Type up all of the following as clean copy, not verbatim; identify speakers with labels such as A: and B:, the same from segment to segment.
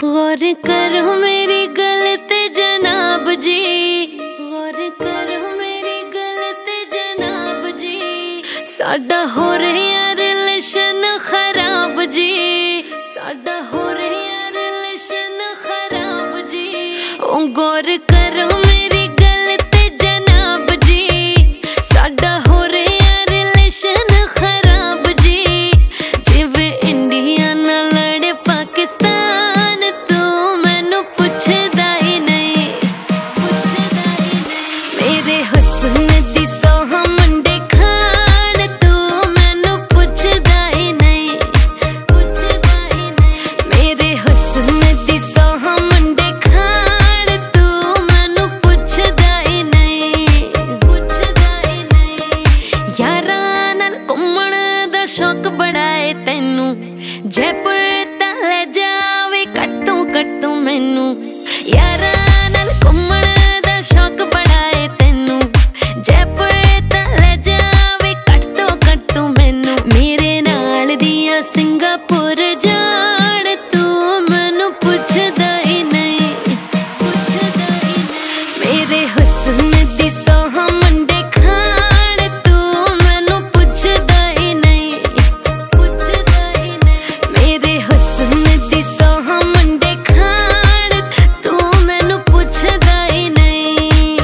A: गौर करो मेरी गल ते जनाब जी, गौर करो मेरी गल ते जनाब जी। साडा हो रहा रिलेशन खराब जी, साडा हो रहा रिलेशन खराब जी। ओ गौर करो मेरी गल ते जनाब जी, साडा हो रहा रिलेशन खराब जी। जिवें इंडिया नाल लड़े पाकिस्तान, तू मैनू पुछदा ही नहीं, पुछदा ही नहीं। मेरे हुस्न दी सोहा मंडे खान, तू मैनू पुछदा ही नहीं, पुछदा ही नहीं। मेरे हुस्न दी सोहा मंडे खान, तू मैनू पुछदा ही नहीं, पुछदा ही नहीं। यारां नाल घुम्मण दा शौक बड़ा है तैनू, जयपुर तां ले जावे कट्टू कट्टू मैनू। यारां नाल घुम्मण दा शौक बड़ा है तैनू, जयपुर तां ले जावे कट्टू कट्टू मैनू। मेरे नाल दियां सिंगापुर जाण, तू मैनू पुछदा ही नहीं, पुछदा ही नहीं। मेरे हुस्न दी सोहा मंडे खान, तू मैनू पुछदा ही नहीं, पुछदा ही नहीं। मेरे हुस्न दी सोहा मंडे खान, तू मैनू पुछदा ही नहीं।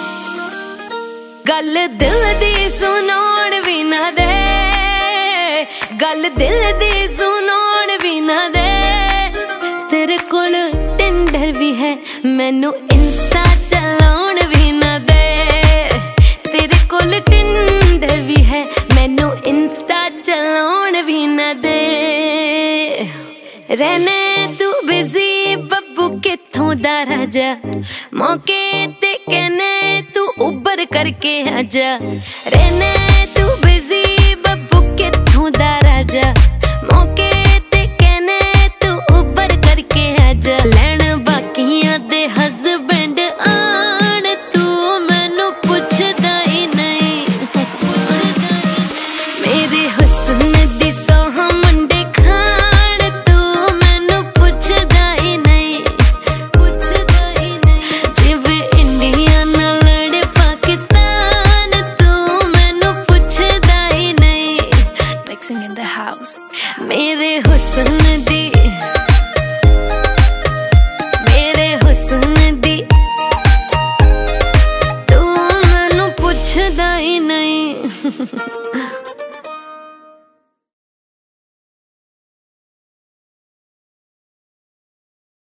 A: गल दिल दी सुनाउण भी ना दे, गल दिल दी सुनाउण भी ना दे। तेरे कोल टिंडर भी है, मैनू इंस्टा चलाउण भी ना दे। तेरे कोल टिंडर भी है, मैनू इंस्टा चलाउण भी ना दे। रहने तू बिजी बब्बू कित्थों दा राजा, मौके ते कहने तू उबर करके आजा। रहने तू बिजी बब्बू कित्थों दा राजा, मौके ते कहने तू उबर करके आजा। लैण बाकियां दे हस्बैंड आण, तू मैनू पुछदा ही नहीं, पुछदा ही नहीं। मेरे हुस्न दी सोहा मंडे खान, तू मैनू पुछदा ही नहीं, पुछदा ही नहीं। जिवें इंडिया नाल लड़े पाकिस्तान, तू मैनू पुछदा ही नहीं। Mixing in the house। मेरे हुस्न दी, मेरे हुस्न दी, तू मैनू पुछदा ही नहीं।